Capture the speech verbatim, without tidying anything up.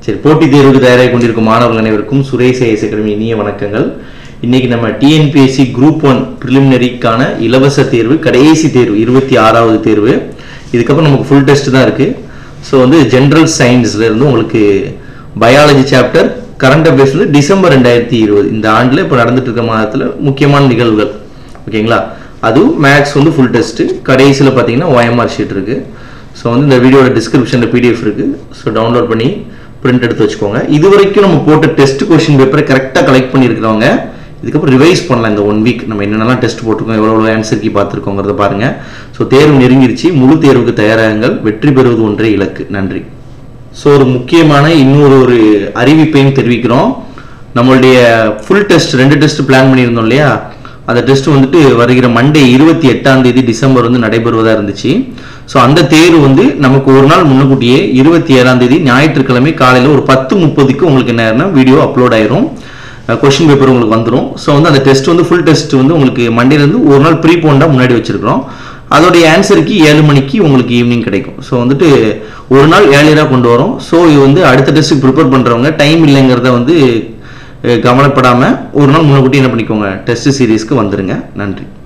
சரி, போட்டித் தேர்வுக்கு தயாராகி கொண்டிருக்கும் மாணவர்கள் அனைவருக்கும் சுரேஷ் ஐஏஎஸ் அகாடமி இனிய வணக்கங்கள். இன்னைக்கு நம்ம டிஎன்பிஎஸ்சி குரூப் ஒன் பிரிலிமினரிக்கான இலவச தேர்வு கடைசி தேர்வு இருபத்தி ஆறாவது தேர்வு. இதுக்கப்புறம் நமக்கு ஃபுல் டெஸ்ட் தான் இருக்கு. ஸோ வந்து ஜென்ரல் சயின்ஸ்ல இருந்து உங்களுக்கு பயாலஜி சாப்டர் கரண்ட் அஃபேர்ஸ் வந்து டிசம்பர் ரெண்டாயிரத்தி இருபது இந்த ஆண்டில் இப்போ நடந்துட்டு இருக்க மாதத்தில் முக்கியமான நிகழ்வுகள் ஓகேங்களா. அதுவும் மேக்ஸ் வந்து ஃபுல் டெஸ்ட்டு. கடைசியில் பார்த்தீங்கன்னா ஓஎம்ஆர் ஷீட் இருக்குது. ஸோ வந்து இந்த வீடியோட டிஸ்கிரிப்ஷனில் பிடிஎஃப் இருக்குது. ஸோ டவுன்லோட் பண்ணி பிரிண்ட் எடுத்து வச்சுக்கோங்க. இது வரைக்கும் நம்ம போட்ட டெஸ்ட் கொஸ்டின் பேப்பரை கரெக்டாக கலெக்ட் பண்ணியிருக்கிறவங்க இதுக்கப்புறம் ரிவைஸ் பண்ணலாம். இந்த ஒன் வீக் நம்ம என்னென்னலாம் டெஸ்ட் போட்டிருக்கோம், எவ்வளோ எவ்வளோ ஆன்சர் கீ பார்த்துருக்கோங்கிறத பாருங்கள். ஸோ தேர்வு நெருங்கிருச்சு. முழு தேர்வுக்கு தயாராகுங்கள். வெற்றி பெறுவது ஒன்றே இலக்கு. நன்றி. ஸோ ஒரு முக்கியமான இன்னொரு ஒரு அறிவிப்பையும் தெரிவிக்கிறோம். நம்மளுடைய ஃபுல் டெஸ்ட் ரெண்டு டெஸ்ட் பிளான் பண்ணியிருந்தோம் இல்லையா, அந்த டெஸ்ட் வந்துட்டு வருகிற மண்டே இருபத்தி எட்டாம் தேதி டிசம்பர் வந்து நடைபெறுவதாக இருந்துச்சு. ஸோ அந்த தேர்வு வந்து நமக்கு ஒரு நாள் முன்னக்கூட்டியே இருபத்தி ஏழாம் தேதி ஞாயிற்றுக்கிழமை காலையில் ஒரு பத்து முப்பதுக்கு உங்களுக்கு என்ன வீடியோ அப்லோட் ஆயிரும். கொஸ்டின் பேப்பர் உங்களுக்கு வந்துடும். ஸோ வந்து அந்த டெஸ்ட் வந்து ஃபுல் டெஸ்ட் வந்து உங்களுக்கு மண்டேலேருந்து ஒரு நாள் ப்ரீ போண்டாக முன்னாடி வச்சிருக்கிறோம். அதோடைய ஆன்சருக்கு ஏழு மணிக்கு உங்களுக்கு ஈவினிங் கிடைக்கும். ஸோ வந்துட்டு ஒரு நாள் ஏர்லியராக கொண்டு வரோம். ஸோ இது வந்து அடுத்த டெஸ்ட்டுக்கு ப்ரிப்பேர் பண்ணுறவங்க டைம் இல்லைங்கிறத வந்து கவலைப்படாமல் ஒரு நாள் முன்னக்கூட்டி என்ன பண்ணிக்கோங்க, டெஸ்ட் சீரீஸ்க்கு வந்துடுங்க. நன்றி.